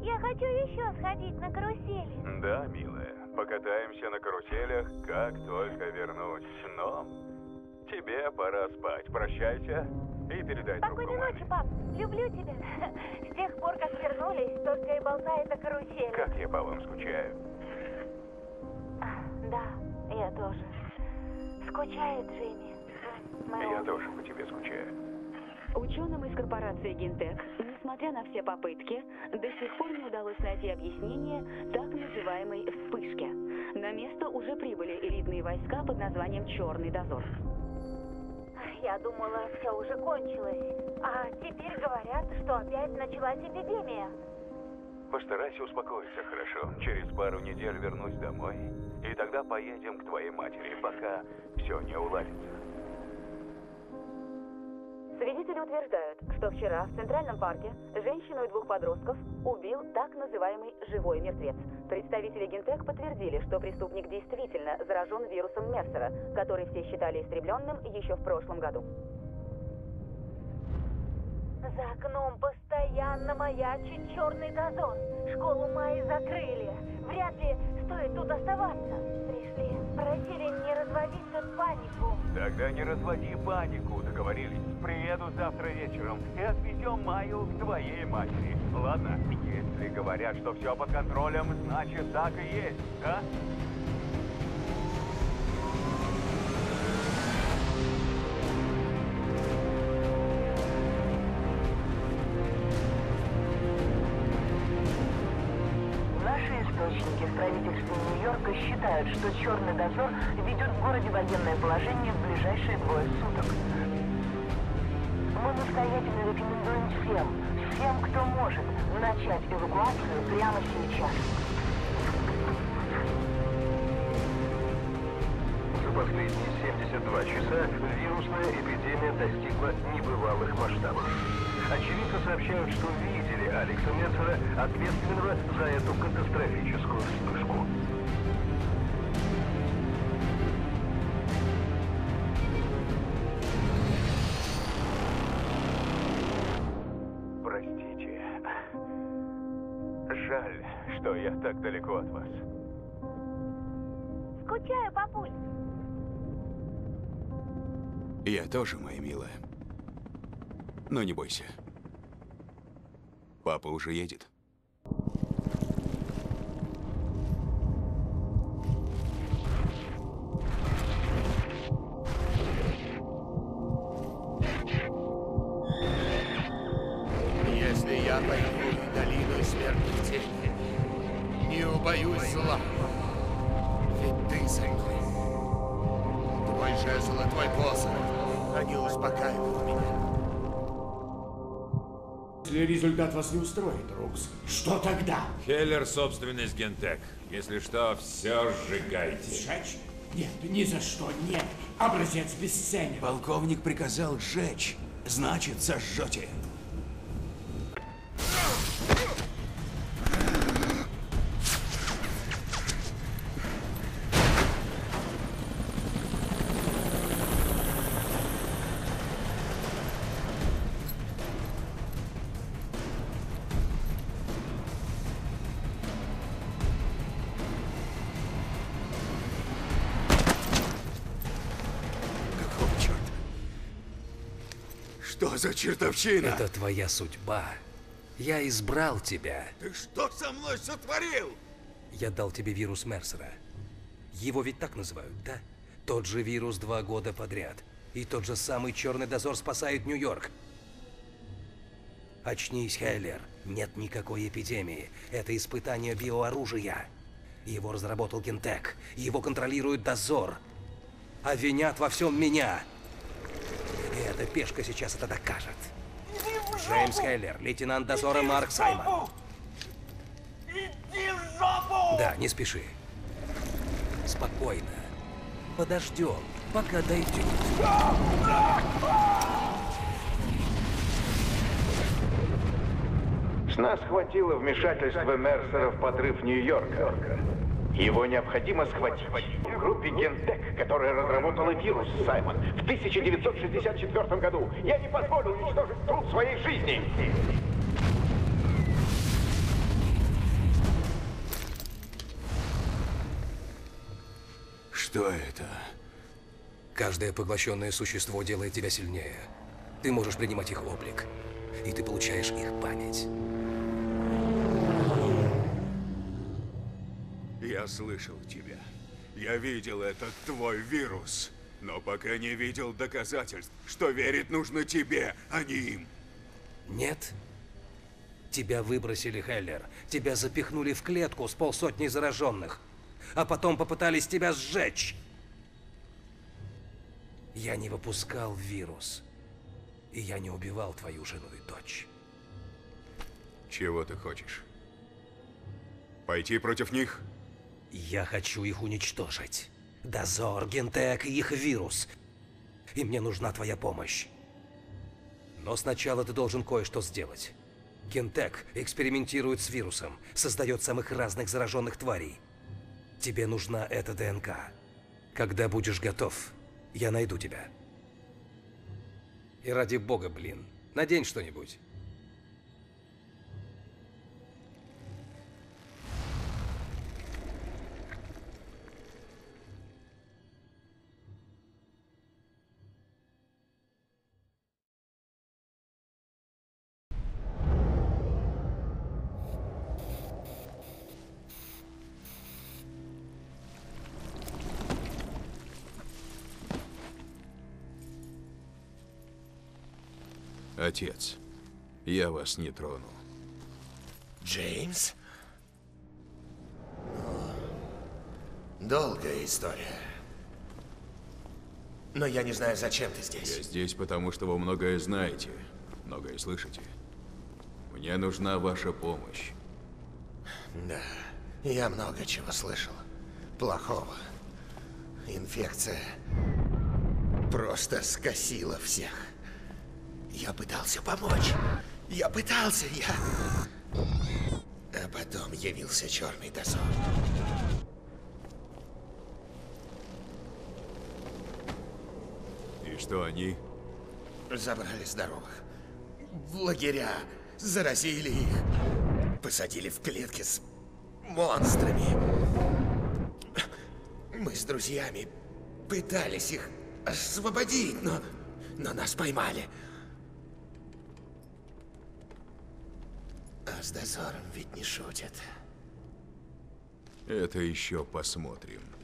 Я хочу еще сходить на карусели. Да, милая, покатаемся на каруселях, как только вернусь. Но тебе пора спать. Прощайся и передай трубку Спокойной маме. ночи, пап. Люблю тебя. С тех пор, как вернулись, только и болтает о карусели. Как я по вам скучаю. Да, я тоже. Скучает Джимми. Я тоже по тебе скучаю. Ученым из корпорации Гинтек, несмотря на все попытки, до сих пор не удалось найти объяснение так называемой вспышке. На место уже прибыли элитные войска под названием «Черный дозор». Я думала, все уже кончилось. А теперь говорят, что опять началась эпидемия. Постарайся успокоиться, хорошо? Через пару недель вернусь домой, и тогда поедем к твоей матери, пока все не уладится. Свидетели утверждают, что вчера в Центральном парке женщину и двух подростков убил так называемый «живой мертвец». Представители Гинтек подтвердили, что преступник действительно заражен вирусом Мерсера, который все считали истребленным еще в прошлом году. За окном постоянно маячит черный дозор. Школу Майи закрыли. Вряд ли стоит тут оставаться. Пришли, просили не разводить тут панику. Тогда не разводи панику, договорились. Приеду завтра вечером и отвезем Майю к твоей матери. Ладно? Если говорят, что все под контролем, значит так и есть, да? Источники в правительстве Нью-Йорка считают, что черный дозор ведет в городе военное положение в ближайшие 2 суток. Мы настоятельно рекомендуем всем, кто может, начать эвакуацию прямо сейчас. За последние 72 часа вирусная эпидемия достигла небывалых масштабов. Очевидцы сообщают, что видели Алекса Мерсера, ответственного за эту катастрофическую вспышку. Простите. Жаль, что я так далеко от вас. Скучаю, папуль. Я тоже, моя милая. Но не бойся. Папа уже едет. Если я пойду в долину смертных теней, не убоюсь зла. Ведь ты со мной. Твой жезл и твой посох, они успокаивают меня. Если результат вас не устроит, Рукс, что тогда? Хеллер — собственность Гинтек. Если что, все сжигайте. Сжечь? Нет, ни за что нет. Образец бесценен. Полковник приказал сжечь. Значит, сожжете. Что за чертовщина? Это твоя судьба. Я избрал тебя. Ты что со мной сотворил? Я дал тебе вирус Мерсера. Его ведь так называют, да? Тот же вирус 2 года подряд. И тот же самый черный дозор спасает Нью-Йорк. Очнись, Хеллер. Нет никакой эпидемии. Это испытание биооружия. Его разработал Гинтек. Его контролирует дозор. А винят во всем меня. И эта пешка сейчас это докажет. Джеймс Хеллер, лейтенант дозора Марк Саймон. Иди в жопу! Да, не спеши. Спокойно. Подождем, пока дойдет. С нас хватило вмешательства Мерсера в подрыв Нью-Йорка. Его необходимо схватить. В группе Гинтек, которая разработала вирус, Саймон, в 1964 году. Я не позволю уничтожить труд своей жизни. Что это? Каждое поглощенное существо делает тебя сильнее. Ты можешь принимать их облик, и ты получаешь их память. Я слышал тебя. Я видел этот твой вирус. Но пока не видел доказательств, что верить нужно тебе, а не им. Нет? Тебя выбросили, Хеллер. Тебя запихнули в клетку с полсотни зараженных. А потом попытались тебя сжечь. Я не выпускал вирус. И я не убивал твою жену и дочь. Чего ты хочешь? Пойти против них? Я хочу их уничтожить. Дозор, Гентек и их вирус. И мне нужна твоя помощь. Но сначала ты должен кое-что сделать. Гентек экспериментирует с вирусом, создает самых разных зараженных тварей. Тебе нужна эта ДНК. Когда будешь готов, я найду тебя. И ради бога, блин, надень что-нибудь. Отец, я вас не трону. Джеймс? Долгая история. Но я не знаю, зачем ты здесь. Я здесь, потому что вы многое знаете, многое слышите. Мне нужна ваша помощь. Да, я много чего слышал. Плохого. Инфекция просто скосила всех. Я пытался помочь. Я пытался, А потом явился черный дозор. И что они? Забрали здоровых. В лагеря. Заразили их. Посадили в клетки с монстрами. Мы с друзьями пытались их освободить, но нас поймали. А с дозором ведь не шутят. Это еще посмотрим.